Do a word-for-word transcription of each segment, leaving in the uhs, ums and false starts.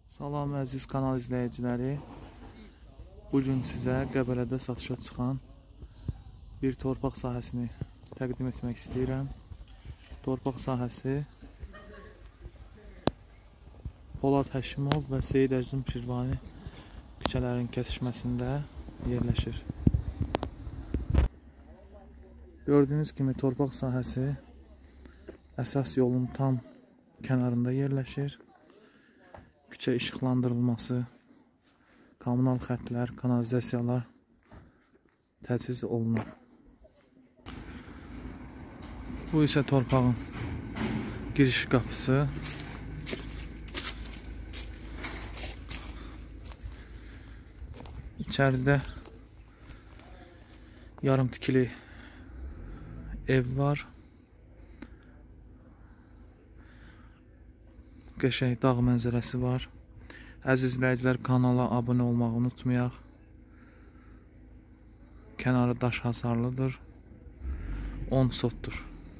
Salam əziz kanal izləyiciləri. Bugün sizə Qəbələdə satışa çıxan bir torpaq sahəsini təqdim etmək istəyirəm. Torpaq sahəsi Polad Həşimov və Seyid Əzim Şirvani küçələrinin kəsişməsində yerləşir. Gördüyünüz kimi torpaq sahəsi əsas yolun tam kənarında yerləşir. Küçə işıqlandırılması, kommunal xəttlər, kanalizasiyalar təchiz olunur. Bu isə torpağın giriş qapısı. İçəridə yarım tikili ev var. Qəşəng dağ mənzərəsi var. Əziz izləyicilər, kanala abunə olmağı unutmayaq. Kənarı daş hasarlıdır. on sotdur.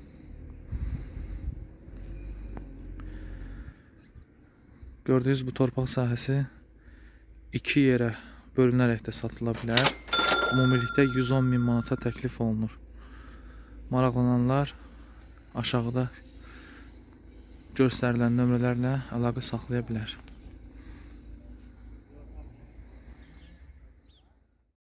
Gördüyünüz bu torpaq sahəsi iki yerə bölünərək də satıla bilər. Ümumilikdə yüz on min manata təklif olunur. Maraqlananlar aşağıda göstərilən nömrələrlə əlaqə saxlaya bilər.